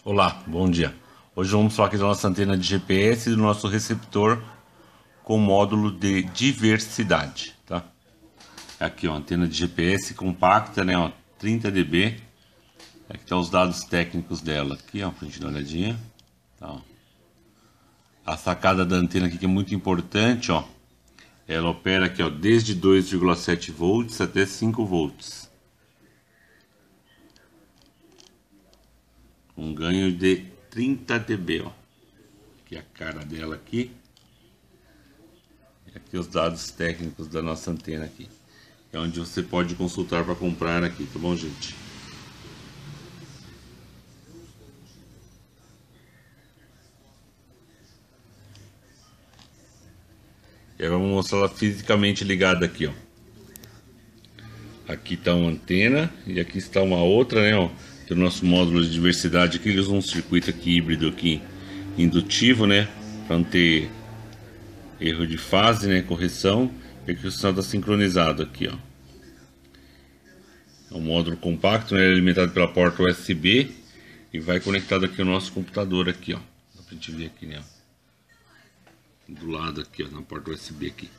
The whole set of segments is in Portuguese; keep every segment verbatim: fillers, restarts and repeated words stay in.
Olá, bom dia. Hoje vamos falar aqui da nossa antena de G P S e do nosso receptor com módulo de diversidade, tá? Aqui, ó, antena de G P S compacta, né, ó, trinta decibéis. Aqui tá os dados técnicos dela, aqui, ó, pra gente dar uma olhadinha. Tá, ó. A sacada da antena aqui que é muito importante, ó. Ela opera aqui, ó, desde dois vírgula sete volts até cinco volts. Um ganho de trinta decibéis, ó. Aqui a cara dela aqui. E aqui os dados técnicos da nossa antena aqui. É onde você pode consultar para comprar aqui, tá bom, gente? E aí vamos mostrar ela fisicamente ligada aqui, ó. Aqui está uma antena e aqui está uma outra, né, ó. Tem o nosso módulo de diversidade aqui, eles usam um circuito aqui híbrido aqui, indutivo, né, para não ter erro de fase, né, correção. E aqui o sinal está sincronizado aqui, ó. É um módulo compacto, né, alimentado pela porta U S B e vai conectado aqui ao nosso computador aqui, ó. Dá pra gente ver aqui, né, ó. Do lado aqui, ó, na porta U S B aqui.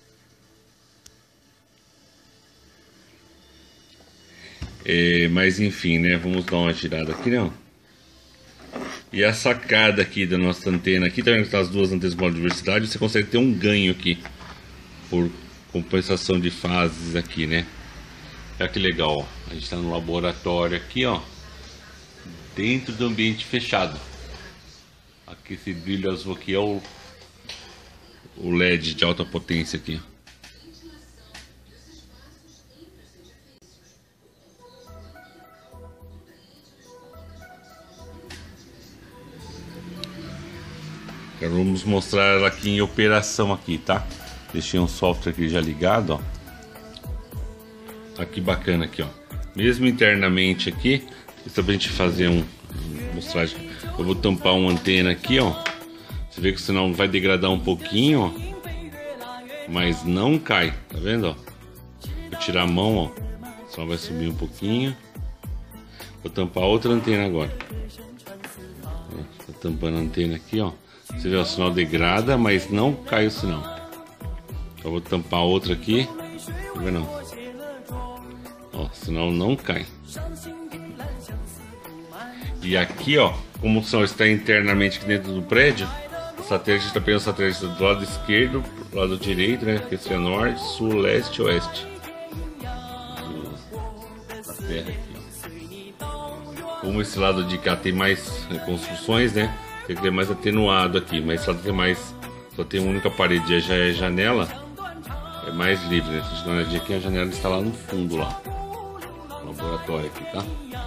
É, mas enfim, né, vamos dar uma girada aqui, né. E a sacada aqui da nossa antena aqui, tá vendo que tá as duas antenas com diversidade, você consegue ter um ganho aqui por compensação de fases aqui, né. Olha que legal, ó. A gente está no laboratório aqui, ó, dentro do ambiente fechado. Aqui esse brilho azul aqui é o o L E D de alta potência aqui. Agora vamos mostrar ela aqui em operação aqui, tá? Deixei um software aqui já ligado, ó. Tá que bacana aqui, ó. Mesmo internamente aqui, isso é pra gente fazer um mostrar. Eu vou tampar uma antena aqui, ó. Você vê que o sinal vai degradar um pouquinho, ó, mas não cai, tá vendo, ó? Vou tirar a mão, ó, o sinal vai subir um pouquinho. Vou tampar outra antena agora. Tô tampando a antena aqui, ó. Você vê, o sinal degrada, mas não cai o sinal. Então vou tampar outra aqui. Não vê não. Ó, o sinal não cai. E aqui, ó, como o sinal está internamente aqui dentro do prédio, o satélite está pegando o satélite do lado esquerdo, do lado direito, né? Que seria norte, sul, leste, oeste. Da terra aqui, ó. Como esse lado de cá tem mais construções, né? Tem que ter mais atenuado aqui, mas esse lado tem mais. Só tem uma única parede, já é janela. É mais livre, né? Se a gente dá uma olhadinha aqui, a janela está lá no fundo, lá. No laboratório aqui, tá?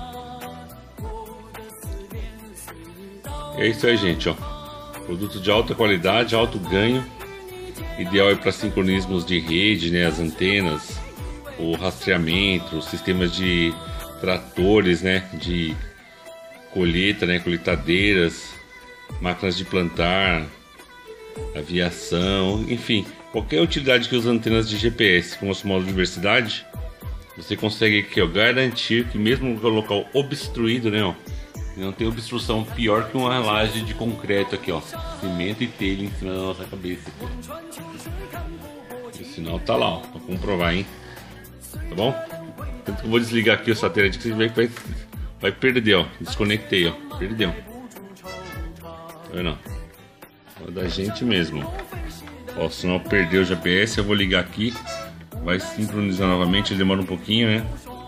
É isso aí, gente, ó. Produto de alta qualidade, alto ganho. Ideal é para sincronismos de rede, né? As antenas, o rastreamento, sistemas de tratores, né? De colheita, né? Colheitadeiras, máquinas de plantar, aviação, enfim, qualquer utilidade que usa antenas de G P S com nosso módulo de diversidade, você consegue aqui, ó, garantir que mesmo no local obstruído, né, ó, não tem obstrução pior que uma laje de concreto aqui, ó, cimento e telha em cima da nossa cabeça aqui. O sinal tá lá, ó, pra comprovar, hein, tá bom? Tanto que eu vou desligar aqui o satélite que você vê que vai, vai perder, ó, desconectei, ó, perdeu. Tá vendo? É da gente mesmo. Ó, o sinal perdeu o G P S, eu vou ligar aqui. Vai sincronizar novamente, ele demora um pouquinho, né?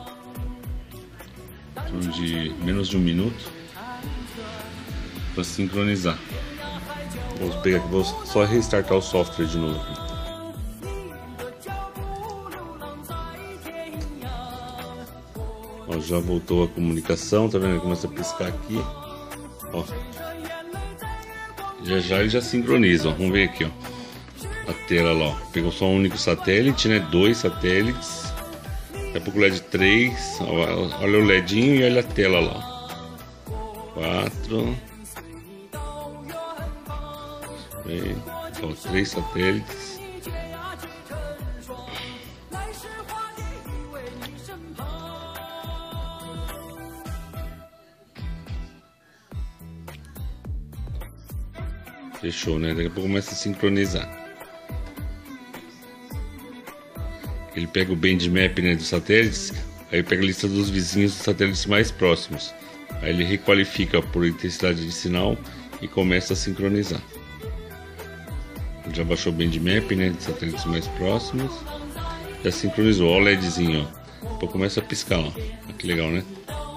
De menos de um minuto para sincronizar. Vou pegar aqui, vou só restartar o software de novo. Ó, já voltou a comunicação, tá vendo? Começa a piscar aqui. Ó. Já já ele já sincroniza, ó. Vamos ver aqui, ó. A tela lá, ó. Pegou só um único satélite, né? Dois satélites. Daqui a pouco o L E D três. Olha o LEDinho e olha a tela lá. Quatro. Ó, três satélites. Fechou, né? Daqui a pouco começa a sincronizar. Ele pega o Bandmap, né, dos satélites, aí pega a lista dos vizinhos dos satélites mais próximos. Aí ele requalifica por intensidade de sinal e começa a sincronizar. Ele já baixou o Bandmap, né, dos satélites mais próximos. Já sincronizou, ó o LEDzinho, ó. Depois começa a piscar, ó. Que legal, né?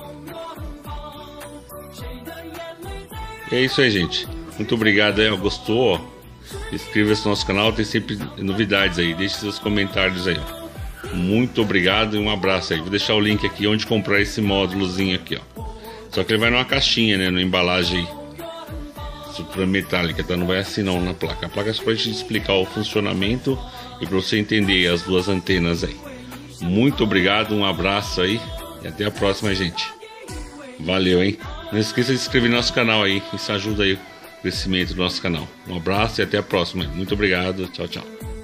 E é isso aí, gente. Muito obrigado aí, ó. Gostou, ó? Inscreva-se no nosso canal, tem sempre novidades aí. Deixe seus comentários aí, ó. Muito obrigado e um abraço aí. Vou deixar o link aqui onde comprar esse módulozinho aqui, ó. Só que ele vai numa caixinha, né? Na embalagem super metálica, tá? Não vai assim não na placa. A placa é só pra gente explicar o funcionamento e pra você entender as duas antenas aí. Muito obrigado, um abraço aí e até a próxima, gente. Valeu, hein? Não esqueça de se inscrever no nosso canal aí. Isso ajuda aí o crescimento do nosso canal. Um abraço e até a próxima. Muito obrigado. Tchau, tchau.